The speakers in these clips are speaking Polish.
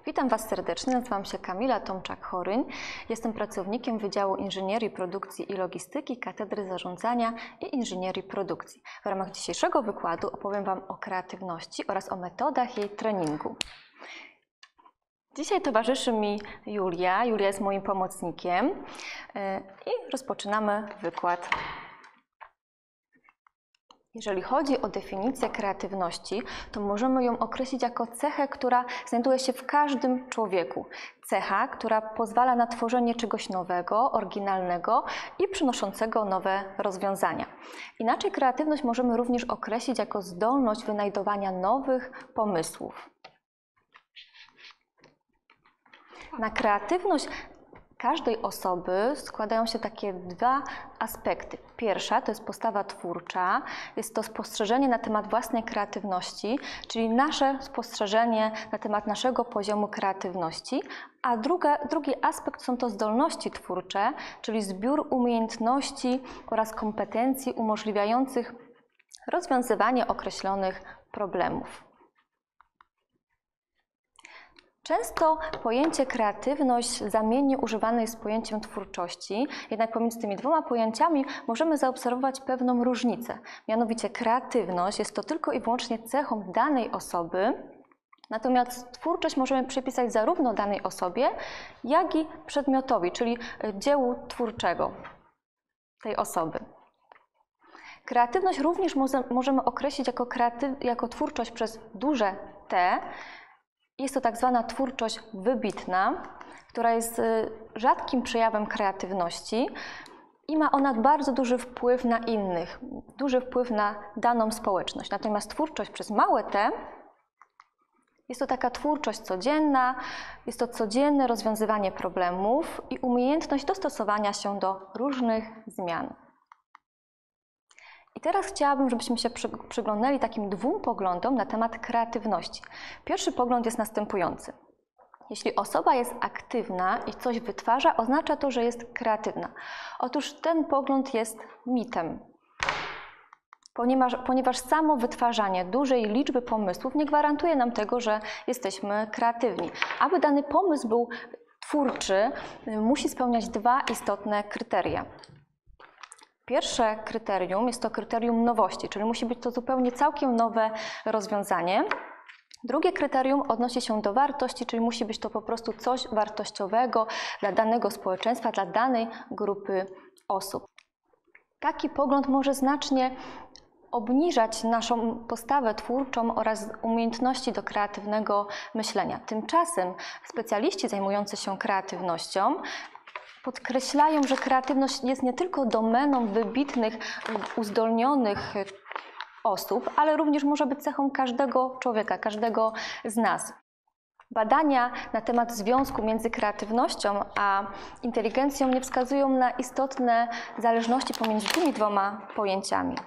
Witam Was serdecznie, nazywam się Kamila Tomczak-Choryń. Jestem pracownikiem Wydziału Inżynierii Produkcji i Logistyki Katedry Zarządzania i Inżynierii Produkcji. W ramach dzisiejszego wykładu opowiem Wam o kreatywności oraz o metodach jej treningu. Dzisiaj towarzyszy mi Julia. Julia jest moim pomocnikiem i rozpoczynamy wykład. Jeżeli chodzi o definicję kreatywności, to możemy ją określić jako cechę, która znajduje się w każdym człowieku. Cecha, która pozwala na tworzenie czegoś nowego, oryginalnego i przynoszącego nowe rozwiązania. Inaczej kreatywność możemy również określić jako zdolność wynajdowania nowych pomysłów. Na kreatywność każdej osoby składają się takie dwa aspekty. Pierwsza to jest postawa twórcza, jest to spostrzeżenie na temat własnej kreatywności, czyli nasze spostrzeżenie na temat naszego poziomu kreatywności, a drugi aspekt są to zdolności twórcze, czyli zbiór umiejętności oraz kompetencji umożliwiających rozwiązywanie określonych problemów. Często pojęcie kreatywność zamiennie używane jest z pojęciem twórczości, jednak pomiędzy tymi dwoma pojęciami możemy zaobserwować pewną różnicę. Mianowicie kreatywność jest to tylko i wyłącznie cechą danej osoby, natomiast twórczość możemy przypisać zarówno danej osobie, jak i przedmiotowi, czyli dziełu twórczego tej osoby. Kreatywność również możemy określić jako twórczość przez duże T. Jest to tak zwana twórczość wybitna, która jest rzadkim przejawem kreatywności i ma ona bardzo duży wpływ na innych, duży wpływ na daną społeczność. Natomiast twórczość przez małe t jest to taka twórczość codzienna, jest to codzienne rozwiązywanie problemów i umiejętność dostosowania się do różnych zmian. I teraz chciałabym, żebyśmy się przyglądali takim dwóm poglądom na temat kreatywności. Pierwszy pogląd jest następujący. Jeśli osoba jest aktywna i coś wytwarza, oznacza to, że jest kreatywna. Otóż ten pogląd jest mitem, ponieważ samo wytwarzanie dużej liczby pomysłów nie gwarantuje nam tego, że jesteśmy kreatywni. Aby dany pomysł był twórczy, musi spełniać dwa istotne kryteria. Pierwsze kryterium jest to kryterium nowości, czyli musi być to zupełnie całkiem nowe rozwiązanie. Drugie kryterium odnosi się do wartości, czyli musi być to po prostu coś wartościowego dla danego społeczeństwa, dla danej grupy osób. Taki pogląd może znacznie obniżać naszą postawę twórczą oraz umiejętności do kreatywnego myślenia. Tymczasem specjaliści zajmujący się kreatywnością podkreślają, że kreatywność jest nie tylko domeną wybitnych, uzdolnionych osób, ale również może być cechą każdego człowieka, każdego z nas. Badania na temat związku między kreatywnością a inteligencją nie wskazują na istotne zależności pomiędzy tymi dwoma pojęciami.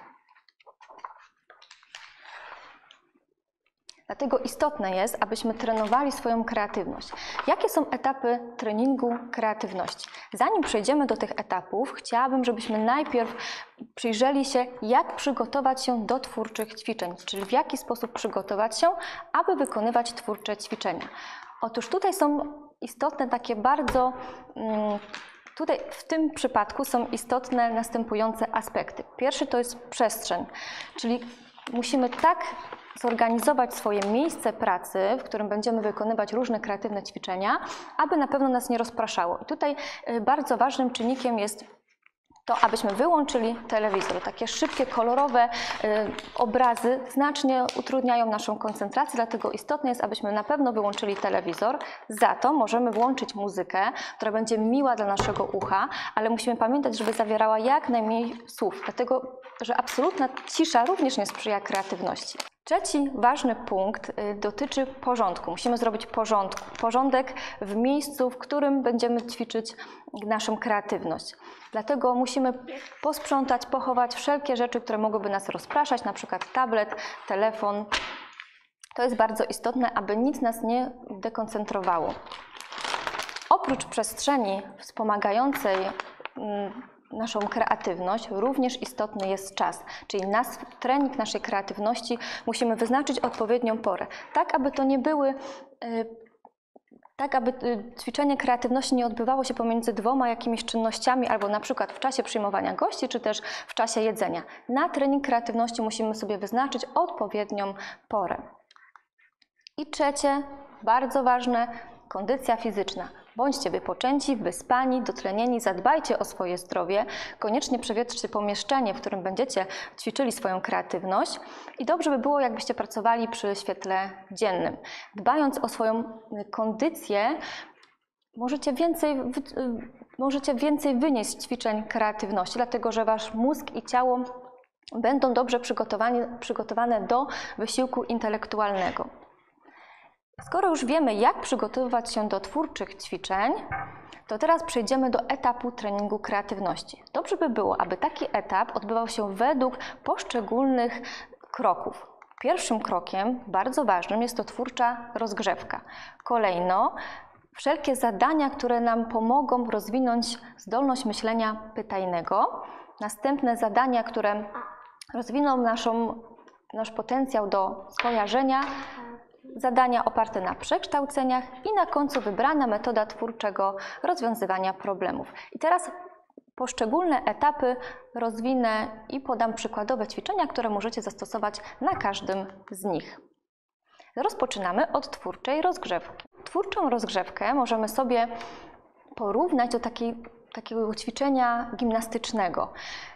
Dlatego istotne jest, abyśmy trenowali swoją kreatywność. Jakie są etapy treningu kreatywności? Zanim przejdziemy do tych etapów, chciałabym, żebyśmy najpierw przyjrzeli się, jak przygotować się do twórczych ćwiczeń, czyli w jaki sposób przygotować się, aby wykonywać twórcze ćwiczenia. Otóż tutaj są istotne takie bardzo... Tutaj w tym przypadku są istotne następujące aspekty. Pierwszy to jest przestrzeń, czyli musimy tak zorganizować swoje miejsce pracy, w którym będziemy wykonywać różne kreatywne ćwiczenia, aby na pewno nas nie rozpraszało. I tutaj bardzo ważnym czynnikiem jest to, abyśmy wyłączyli telewizor. Takie szybkie, kolorowe obrazy znacznie utrudniają naszą koncentrację, dlatego istotne jest, abyśmy na pewno wyłączyli telewizor. Za to możemy włączyć muzykę, która będzie miła dla naszego ucha, ale musimy pamiętać, żeby zawierała jak najmniej słów, dlatego że absolutna cisza również nie sprzyja kreatywności. Trzeci ważny punkt dotyczy porządku. Musimy zrobić porządek w miejscu, w którym będziemy ćwiczyć naszą kreatywność. Dlatego musimy posprzątać, pochować wszelkie rzeczy, które mogłyby nas rozpraszać, na przykład tablet, telefon. To jest bardzo istotne, aby nic nas nie dekoncentrowało. Oprócz przestrzeni wspomagającej naszą kreatywność, również istotny jest czas, czyli trening naszej kreatywności musimy wyznaczyć odpowiednią porę, tak aby to nie były tak aby ćwiczenie kreatywności nie odbywało się pomiędzy dwoma jakimiś czynnościami, albo na przykład w czasie przyjmowania gości, czy też w czasie jedzenia. Na trening kreatywności musimy sobie wyznaczyć odpowiednią porę. I trzecie, bardzo ważne, kondycja fizyczna. Bądźcie wypoczęci, wyspani, dotlenieni, zadbajcie o swoje zdrowie, koniecznie przewietrzcie pomieszczenie, w którym będziecie ćwiczyli swoją kreatywność i dobrze by było, jakbyście pracowali przy świetle dziennym. Dbając o swoją kondycję, możecie więcej wynieść z ćwiczeń kreatywności, dlatego że wasz mózg i ciało będą dobrze przygotowane do wysiłku intelektualnego. Skoro już wiemy, jak przygotowywać się do twórczych ćwiczeń, to teraz przejdziemy do etapu treningu kreatywności. Dobrze by było, aby taki etap odbywał się według poszczególnych kroków. Pierwszym krokiem, bardzo ważnym, jest to twórcza rozgrzewka. Kolejno, wszelkie zadania, które nam pomogą rozwinąć zdolność myślenia pytajnego. Następne zadania, które rozwiną nasz potencjał do skojarzenia. Zadania oparte na przekształceniach i na końcu wybrana metoda twórczego rozwiązywania problemów. I teraz poszczególne etapy rozwinę i podam przykładowe ćwiczenia, które możecie zastosować na każdym z nich. Rozpoczynamy od twórczej rozgrzewki. Twórczą rozgrzewkę możemy sobie porównać do takiego ćwiczenia gimnastycznego.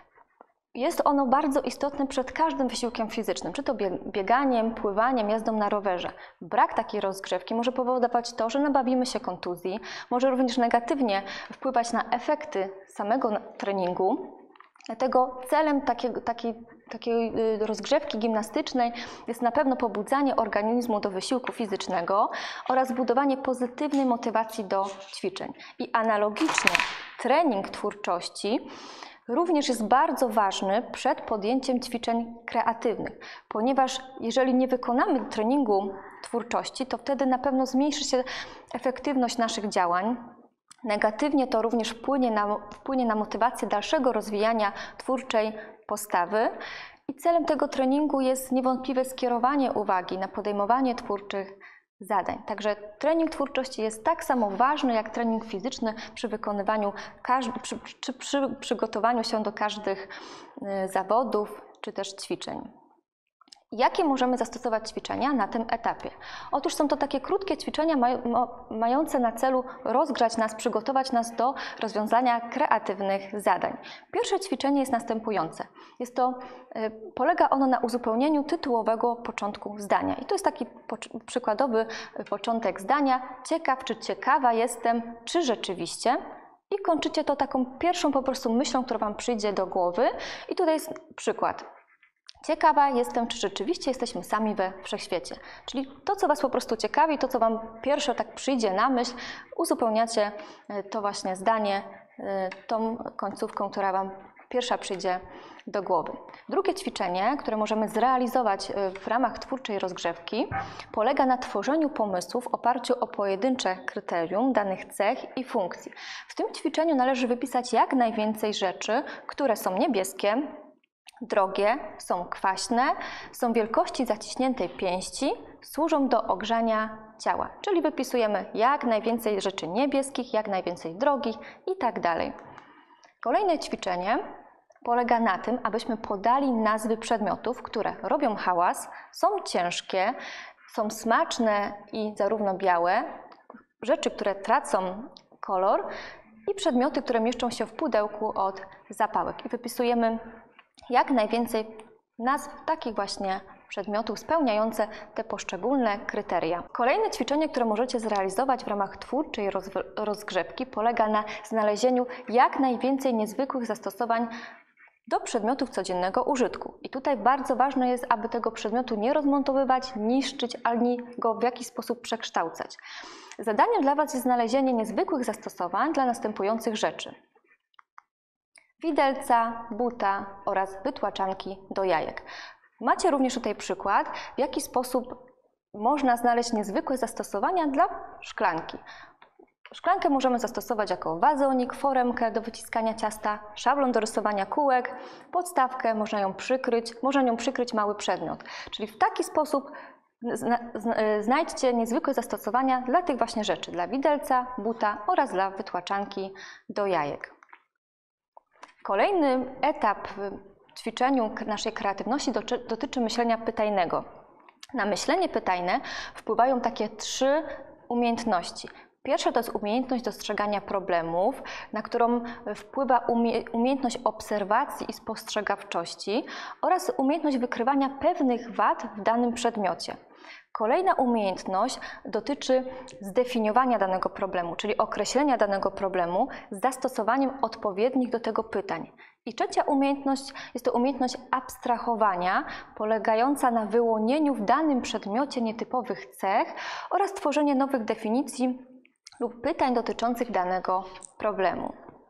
Jest ono bardzo istotne przed każdym wysiłkiem fizycznym, czy to bieganiem, pływaniem, jazdą na rowerze. Brak takiej rozgrzewki może powodować to, że nabawimy się kontuzji, może również negatywnie wpływać na efekty samego treningu. Dlatego celem takiej rozgrzewki gimnastycznej jest na pewno pobudzanie organizmu do wysiłku fizycznego oraz budowanie pozytywnej motywacji do ćwiczeń. I analogicznie trening twórczości również jest bardzo ważny przed podjęciem ćwiczeń kreatywnych, ponieważ jeżeli nie wykonamy treningu twórczości, to wtedy na pewno zmniejszy się efektywność naszych działań. Negatywnie to również wpłynie na motywację dalszego rozwijania twórczej postawy. I celem tego treningu jest niewątpliwe skierowanie uwagi na podejmowanie twórczych zadań. Także trening twórczości jest tak samo ważny jak trening fizyczny przy wykonywaniu, przy przygotowaniu się do każdych zawodów czy też ćwiczeń. Jakie możemy zastosować ćwiczenia na tym etapie? Otóż są to takie krótkie ćwiczenia mające na celu rozgrzać nas, przygotować nas do rozwiązania kreatywnych zadań. Pierwsze ćwiczenie jest następujące. Polega ono na uzupełnieniu tytułowego początku zdania. I to jest taki przykładowy początek zdania. Ciekaw czy ciekawa jestem, czy rzeczywiście. I kończycie to taką pierwszą po prostu myślą, która Wam przyjdzie do głowy. I tutaj jest przykład. Ciekawa jestem, czy rzeczywiście jesteśmy sami we wszechświecie. Czyli to, co Was po prostu ciekawi, to, co Wam pierwsze tak przyjdzie na myśl, uzupełniacie to właśnie zdanie tą końcówką, która Wam pierwsza przyjdzie do głowy. Drugie ćwiczenie, które możemy zrealizować w ramach twórczej rozgrzewki, polega na tworzeniu pomysłów w oparciu o pojedyncze kryterium danych cech i funkcji. W tym ćwiczeniu należy wypisać jak najwięcej rzeczy, które są niebieskie, drogie, są kwaśne, są wielkości zaciśniętej pięści, służą do ogrzania ciała. Czyli wypisujemy jak najwięcej rzeczy niebieskich, jak najwięcej drogich i tak dalej. Kolejne ćwiczenie polega na tym, abyśmy podali nazwy przedmiotów, które robią hałas, są ciężkie, są smaczne i zarówno białe, rzeczy, które tracą kolor i przedmioty, które mieszczą się w pudełku od zapałek. I wypisujemy jak najwięcej nazw takich właśnie przedmiotów spełniające te poszczególne kryteria. Kolejne ćwiczenie, które możecie zrealizować w ramach twórczej rozgrzewki, polega na znalezieniu jak najwięcej niezwykłych zastosowań do przedmiotów codziennego użytku. I tutaj bardzo ważne jest, aby tego przedmiotu nie rozmontowywać, niszczyć, ani go w jakiś sposób przekształcać. Zadaniem dla Was jest znalezienie niezwykłych zastosowań dla następujących rzeczy. Widelca, buta oraz wytłaczanki do jajek. Macie również tutaj przykład, w jaki sposób można znaleźć niezwykłe zastosowania dla szklanki. Szklankę możemy zastosować jako wazonik, foremkę do wyciskania ciasta, szablon do rysowania kółek, podstawkę, można nią przykryć mały przedmiot. Czyli w taki sposób Znajdźcie niezwykłe zastosowania dla tych właśnie rzeczy, dla widelca, buta oraz dla wytłaczanki do jajek. Kolejny etap w ćwiczeniu naszej kreatywności dotyczy myślenia pytajnego. Na myślenie pytajne wpływają takie 3 umiejętności. Pierwsza to jest umiejętność dostrzegania problemów, na którą wpływa umiejętność obserwacji i spostrzegawczości oraz umiejętność wykrywania pewnych wad w danym przedmiocie. Kolejna umiejętność dotyczy zdefiniowania danego problemu, czyli określenia danego problemu z zastosowaniem odpowiednich do tego pytań. I trzecia umiejętność jest to umiejętność abstrahowania, polegająca na wyłonieniu w danym przedmiocie nietypowych cech oraz tworzenie nowych definicji lub pytań dotyczących danego problemu.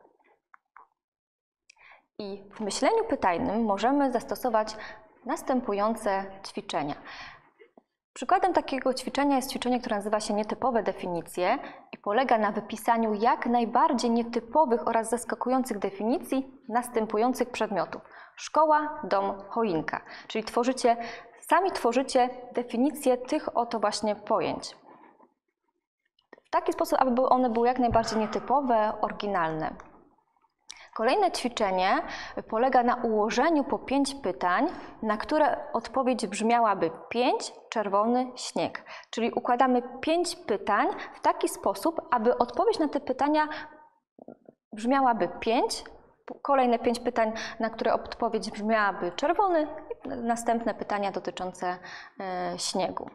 I w myśleniu pytajnym możemy zastosować następujące ćwiczenia. Przykładem takiego ćwiczenia jest ćwiczenie, które nazywa się nietypowe definicje i polega na wypisaniu jak najbardziej nietypowych oraz zaskakujących definicji następujących przedmiotów. Szkoła, dom, choinka. Czyli sami tworzycie definicje tych oto właśnie pojęć. W taki sposób, aby one były jak najbardziej nietypowe, oryginalne. Kolejne ćwiczenie polega na ułożeniu po 5 pytań, na które odpowiedź brzmiałaby 5, czerwony, śnieg. Czyli układamy 5 pytań w taki sposób, aby odpowiedź na te pytania brzmiałaby 5, kolejne 5 pytań, na które odpowiedź brzmiałaby czerwony i następne pytania dotyczące śniegu.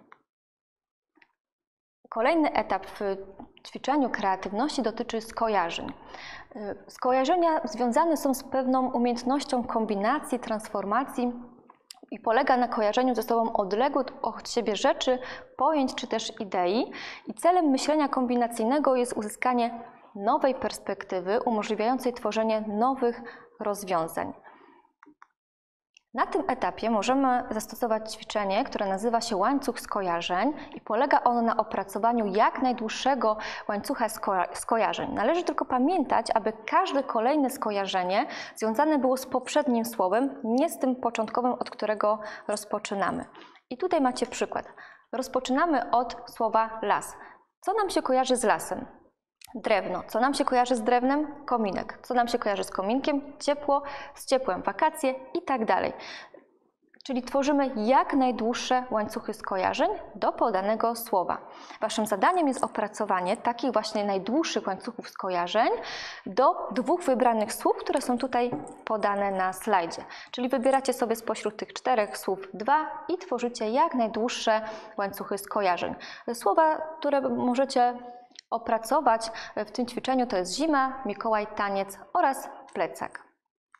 Kolejny etap w ćwiczeniu kreatywności dotyczy skojarzeń. Skojarzenia związane są z pewną umiejętnością kombinacji, transformacji i polega na kojarzeniu ze sobą odległych od siebie rzeczy, pojęć czy też idei. I celem myślenia kombinacyjnego jest uzyskanie nowej perspektywy umożliwiającej tworzenie nowych rozwiązań. Na tym etapie możemy zastosować ćwiczenie, które nazywa się łańcuch skojarzeń i polega ono na opracowaniu jak najdłuższego łańcucha skojarzeń. Należy tylko pamiętać, aby każde kolejne skojarzenie związane było z poprzednim słowem, nie z tym początkowym, od którego rozpoczynamy. I tutaj macie przykład. Rozpoczynamy od słowa las. Co nam się kojarzy z lasem? Drewno. Co nam się kojarzy z drewnem? Kominek. Co nam się kojarzy z kominkiem? Ciepło. Z ciepłem wakacje i tak dalej. Czyli tworzymy jak najdłuższe łańcuchy skojarzeń do podanego słowa. Waszym zadaniem jest opracowanie takich właśnie najdłuższych łańcuchów skojarzeń do 2 wybranych słów, które są tutaj podane na slajdzie. Czyli wybieracie sobie spośród tych 4 słów 2 i tworzycie jak najdłuższe łańcuchy skojarzeń. Słowa, które możecie opracować w tym ćwiczeniu to jest zima, Mikołaj, taniec oraz plecak.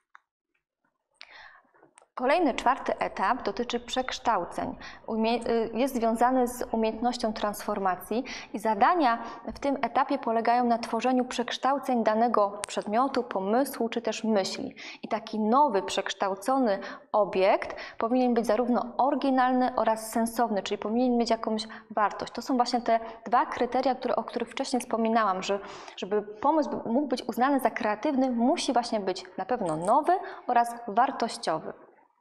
Kolejny 4. etap dotyczy przekształceń. Jest związany z umiejętnością transformacji i zadania w tym etapie polegają na tworzeniu przekształceń danego przedmiotu, pomysłu czy też myśli. I taki nowy, przekształcony obiekt powinien być zarówno oryginalny oraz sensowny, czyli powinien mieć jakąś wartość. To są właśnie te 2 kryteria, o których wcześniej wspominałam, że żeby pomysł mógł być uznany za kreatywny, musi właśnie być na pewno nowy oraz wartościowy.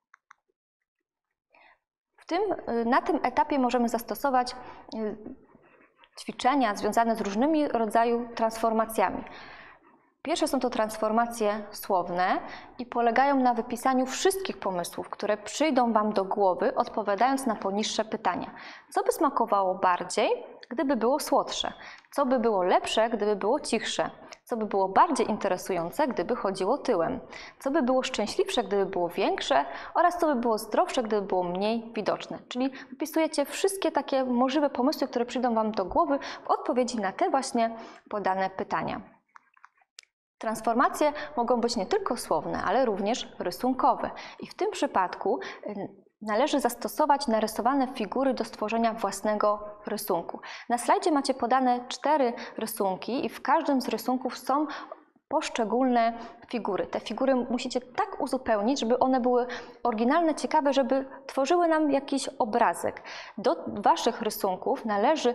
Na tym etapie możemy zastosować ćwiczenia związane z różnymi rodzajami transformacjami. Pierwsze są to transformacje słowne i polegają na wypisaniu wszystkich pomysłów, które przyjdą Wam do głowy, odpowiadając na poniższe pytania. Co by smakowało bardziej, gdyby było słodsze? Co by było lepsze, gdyby było cichsze? Co by było bardziej interesujące, gdyby chodziło tyłem? Co by było szczęśliwsze, gdyby było większe? Oraz co by było zdrowsze, gdyby było mniej widoczne? Czyli wypisujecie wszystkie takie możliwe pomysły, które przyjdą Wam do głowy w odpowiedzi na te właśnie podane pytania. Transformacje mogą być nie tylko słowne, ale również rysunkowe. I w tym przypadku należy zastosować narysowane figury do stworzenia własnego rysunku. Na slajdzie macie podane 4 rysunki i w każdym z rysunków są poszczególne figury. Te figury musicie tak uzupełnić, żeby one były oryginalne, ciekawe, żeby tworzyły nam jakiś obrazek. Do Waszych rysunków należy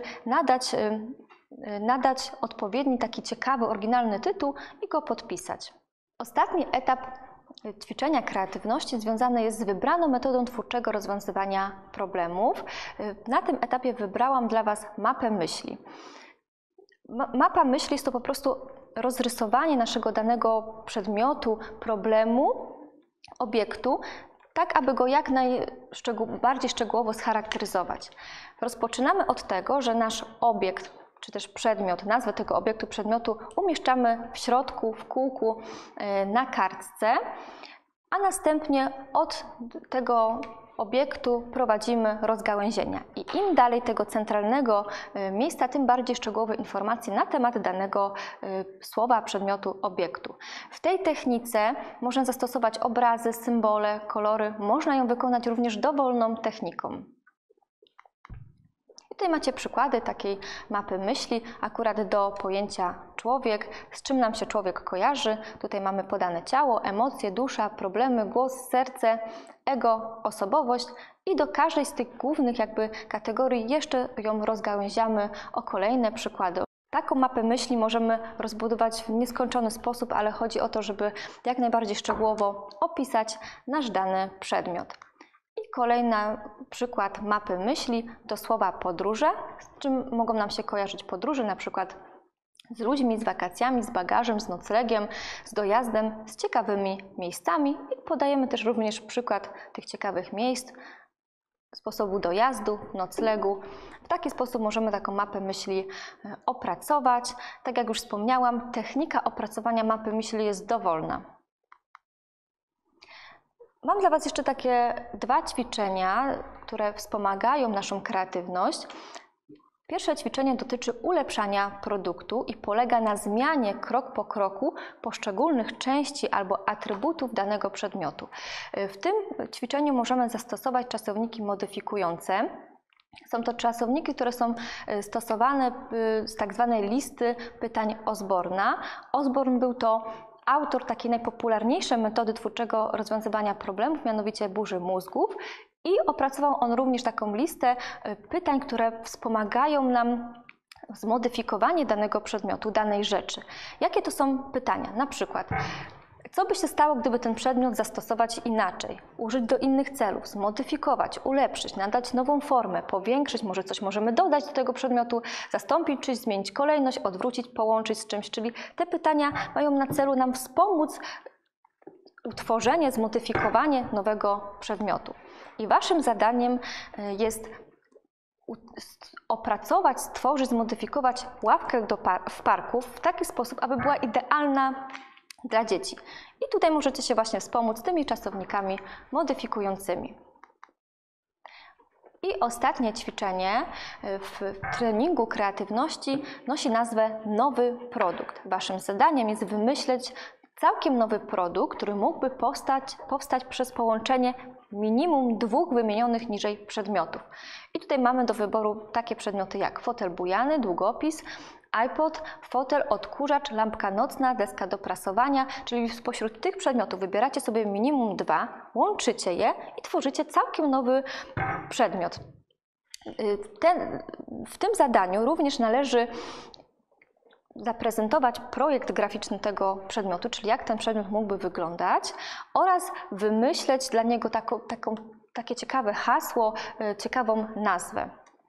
nadać odpowiedni taki ciekawy, oryginalny tytuł i go podpisać. Ostatni etap ćwiczenia kreatywności związane jest z wybraną metodą twórczego rozwiązywania problemów. Na tym etapie wybrałam dla Was mapę myśli. Mapa myśli jest to po prostu rozrysowanie naszego danego przedmiotu, problemu, obiektu, tak aby go jak najbardziej szczegółowo scharakteryzować. Rozpoczynamy od tego, że nasz obiekt, czy też przedmiot, nazwę tego obiektu, przedmiotu umieszczamy w środku, w kółku na kartce, a następnie od tego obiektu prowadzimy rozgałęzienia. I im dalej tego centralnego miejsca, tym bardziej szczegółowe informacje na temat danego słowa, przedmiotu, obiektu. W tej technice można zastosować obrazy, symbole, kolory. Można ją wykonać również dowolną techniką. Tutaj macie przykłady takiej mapy myśli, akurat do pojęcia człowiek, z czym nam się człowiek kojarzy. Tutaj mamy podane ciało, emocje, dusza, problemy, głos, serce, ego, osobowość i do każdej z tych głównych kategorii jeszcze ją rozgałęziamy o kolejne przykłady. Taką mapę myśli możemy rozbudować w nieskończony sposób, ale chodzi o to, żeby jak najbardziej szczegółowo opisać nasz dany przedmiot. I kolejny przykład mapy myśli do słowa podróże, z czym mogą nam się kojarzyć podróże, na przykład z ludźmi, z wakacjami, z bagażem, z noclegiem, z dojazdem, z ciekawymi miejscami i podajemy też również przykład tych ciekawych miejsc, sposobu dojazdu, noclegu. W taki sposób możemy taką mapę myśli opracować. Tak jak już wspomniałam, technika opracowania mapy myśli jest dowolna. Mam dla Was jeszcze takie dwa ćwiczenia, które wspomagają naszą kreatywność. Pierwsze ćwiczenie dotyczy ulepszania produktu i polega na zmianie krok po kroku poszczególnych części albo atrybutów danego przedmiotu. W tym ćwiczeniu możemy zastosować czasowniki modyfikujące. Są to czasowniki, które są stosowane z tak zwanej listy pytań Osborna. Osborn był to autor takiej najpopularniejszej metody twórczego rozwiązywania problemów, mianowicie burzy mózgów. I opracował on również taką listę pytań, które wspomagają nam zmodyfikowanie danego przedmiotu, danej rzeczy. Jakie to są pytania? Na przykład, co by się stało, gdyby ten przedmiot zastosować inaczej, użyć do innych celów, zmodyfikować, ulepszyć, nadać nową formę, powiększyć, może coś możemy dodać do tego przedmiotu, zastąpić czymś, zmienić kolejność, odwrócić, połączyć z czymś, czyli te pytania mają na celu nam wspomóc utworzenie, zmodyfikowanie nowego przedmiotu. I Waszym zadaniem jest opracować, stworzyć, zmodyfikować ławkę w parku w taki sposób, aby była idealna dla dzieci. I tutaj możecie się właśnie wspomóc tymi czasownikami modyfikującymi. I ostatnie ćwiczenie w treningu kreatywności nosi nazwę Nowy produkt. Waszym zadaniem jest wymyśleć całkiem nowy produkt, który mógłby powstać przez połączenie minimum dwóch wymienionych niżej przedmiotów. I tutaj mamy do wyboru takie przedmioty jak fotel bujany, długopis, iPod, fotel, odkurzacz, lampka nocna, deska do prasowania, czyli spośród tych przedmiotów wybieracie sobie minimum dwa, łączycie je i tworzycie całkiem nowy przedmiot. W tym zadaniu również należy zaprezentować projekt graficzny tego przedmiotu, czyli jak ten przedmiot mógłby wyglądać oraz wymyśleć dla niego takie ciekawe hasło, ciekawą nazwę.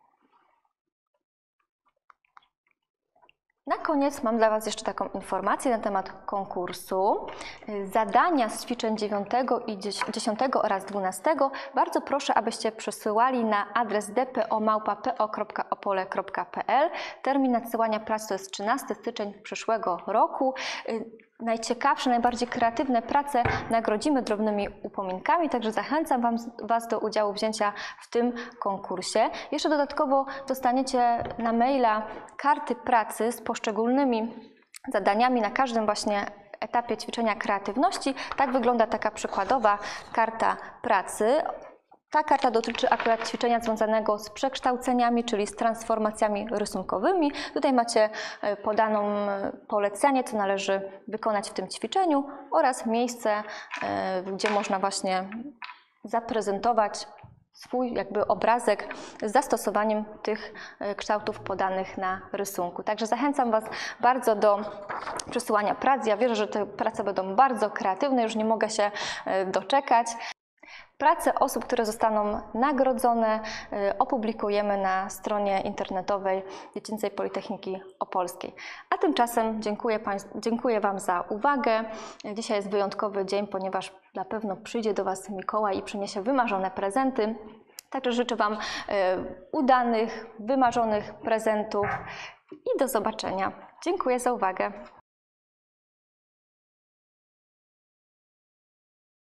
Na koniec mam dla Was jeszcze taką informację na temat konkursu. Zadania z ćwiczeń 9 i 10 oraz 12 bardzo proszę, abyście przesyłali na adres dpo@po.opole.pl. Termin nadsyłania prac to jest 13 styczeń przyszłego roku. Najciekawsze, najbardziej kreatywne prace nagrodzimy drobnymi upominkami, także zachęcam Was do udziału wzięcia w tym konkursie. Jeszcze dodatkowo dostaniecie na maila karty pracy z poszczególnymi zadaniami na każdym właśnie etapie ćwiczenia kreatywności. Tak wygląda taka przykładowa karta pracy. Ta karta dotyczy akurat ćwiczenia związanego z przekształceniami, czyli z transformacjami rysunkowymi. Tutaj macie podaną polecenie, co należy wykonać w tym ćwiczeniu oraz miejsce, gdzie można właśnie zaprezentować swój jakby obrazek z zastosowaniem tych kształtów podanych na rysunku. Także zachęcam Was bardzo do przesyłania prac. Ja wierzę, że te prace będą bardzo kreatywne, już nie mogę się doczekać. Prace osób, które zostaną nagrodzone, opublikujemy na stronie internetowej Dziecięcej Politechniki Opolskiej. A tymczasem dziękuję Wam za uwagę. Dzisiaj jest wyjątkowy dzień, ponieważ na pewno przyjdzie do Was Mikołaj i przyniesie wymarzone prezenty. Także życzę Wam udanych, wymarzonych prezentów i do zobaczenia. Dziękuję za uwagę.